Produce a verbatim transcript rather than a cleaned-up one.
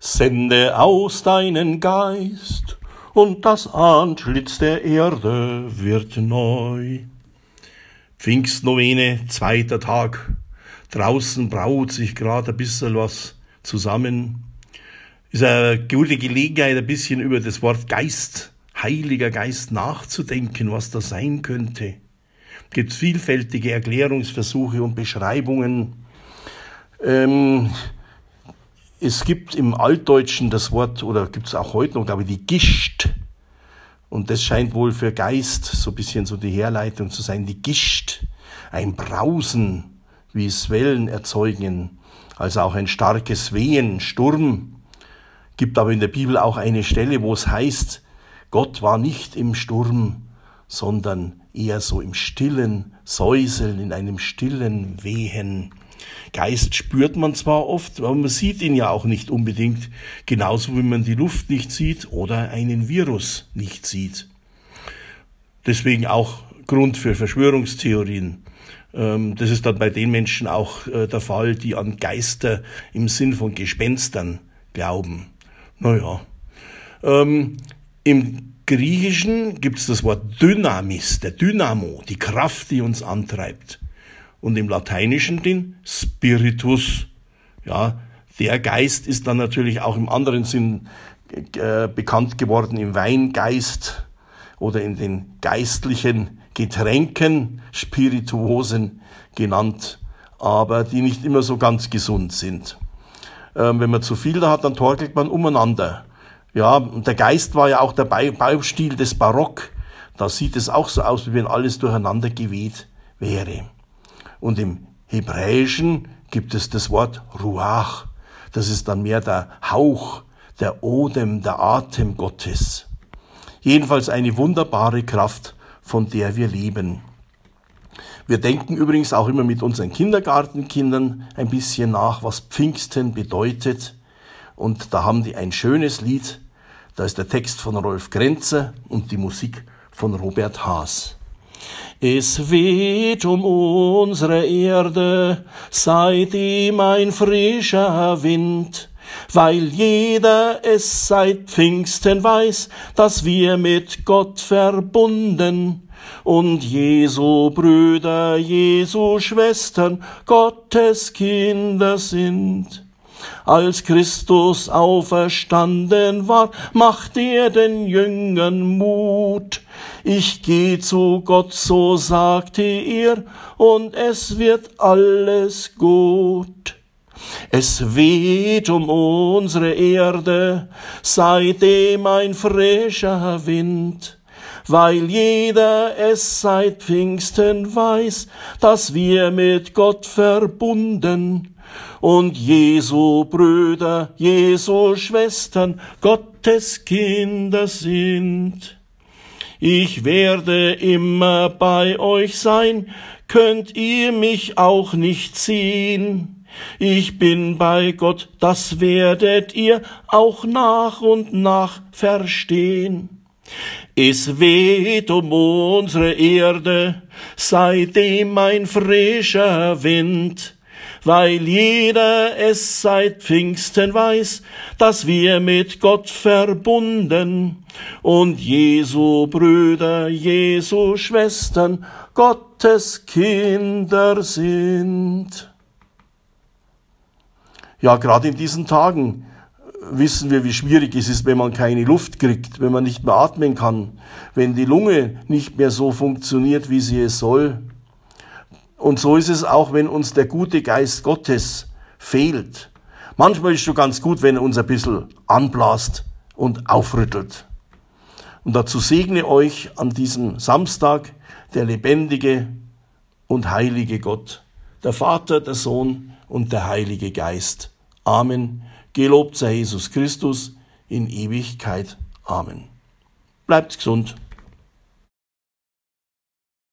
Sende aus deinen Geist, und das Antlitz der Erde wird neu. Pfingstnovene, zweiter Tag. Draußen braut sich gerade ein bisschen was zusammen. Ist eine gute Gelegenheit, ein bisschen über das Wort Geist, Heiliger Geist nachzudenken, was das sein könnte. Gibt es vielfältige Erklärungsversuche und Beschreibungen. Ähm, es gibt im Altdeutschen das Wort, oder gibt es auch heute noch, glaube ich, die Gischt. Und das scheint wohl für Geist so ein bisschen so die Herleitung zu sein. Die Gischt, ein Brausen, wie es Wellen erzeugen, also auch ein starkes Wehen, Sturm. Gibt aber in der Bibel auch eine Stelle, wo es heißt, Gott war nicht im Sturm, sondern eher so im stillen Säuseln, in einem stillen Wehen. Geist spürt man zwar oft, aber man sieht ihn ja auch nicht unbedingt, genauso wie man die Luft nicht sieht oder einen Virus nicht sieht. Deswegen auch Grund für Verschwörungstheorien. Das ist dann bei den Menschen auch der Fall, die an Geister im Sinn von Gespenstern glauben. Naja, ähm, im Griechischen gibt es das Wort Dynamis, der Dynamo, die Kraft, die uns antreibt. Und im Lateinischen den Spiritus. Ja, der Geist ist dann natürlich auch im anderen Sinn äh, bekannt geworden im Weingeist oder in den geistlichen Getränken, Spirituosen genannt, aber die nicht immer so ganz gesund sind. Ähm, wenn man zu viel da hat, dann torkelt man umeinander. Ja, und der Geist war ja auch der Baustil des Barock. Da sieht es auch so aus, wie wenn alles durcheinander geweht wäre. Und im Hebräischen gibt es das Wort Ruach. Das ist dann mehr der Hauch, der Odem, der Atem Gottes. Jedenfalls eine wunderbare Kraft, von der wir leben. Wir denken übrigens auch immer mit unseren Kindergartenkindern ein bisschen nach, was Pfingsten bedeutet. Und da haben die ein schönes Lied. Da ist der Text von Rolf Grenzer und die Musik von Robert Haas. Es weht um unsere Erde, seitdem ein frischer Wind, weil jeder es seit Pfingsten weiß, dass wir mit Gott verbunden und Jesu Brüder, Jesu Schwestern, Gottes Kinder sind. Als Christus auferstanden war, macht er den Jüngern Mut. Ich geh zu Gott, so sagte er, und es wird alles gut. Es weht um unsere Erde, seitdem ein frischer Wind, weil jeder es seit Pfingsten weiß, dass wir mit Gott verbunden und Jesu Brüder, Jesu Schwestern, Gottes Kinder sind. Ich werde immer bei euch sein, könnt ihr mich auch nicht sehen. Ich bin bei Gott, das werdet ihr auch nach und nach verstehen. Es weht um unsere Erde, seitdem ein frischer Wind, weil jeder es seit Pfingsten weiß, dass wir mit Gott verbunden und Jesu Brüder, Jesu Schwestern, Gottes Kinder sind. Ja, gerade in diesen Tagen wissen wir, wie schwierig es ist, wenn man keine Luft kriegt, wenn man nicht mehr atmen kann, wenn die Lunge nicht mehr so funktioniert, wie sie es soll. Und so ist es auch, wenn uns der gute Geist Gottes fehlt. Manchmal ist es schon ganz gut, wenn er uns ein bisschen anblast und aufrüttelt. Und dazu segne euch an diesem Samstag der lebendige und heilige Gott, der Vater, der Sohn und der Heilige Geist. Amen. Gelobt sei Jesus Christus in Ewigkeit. Amen. Bleibt gesund.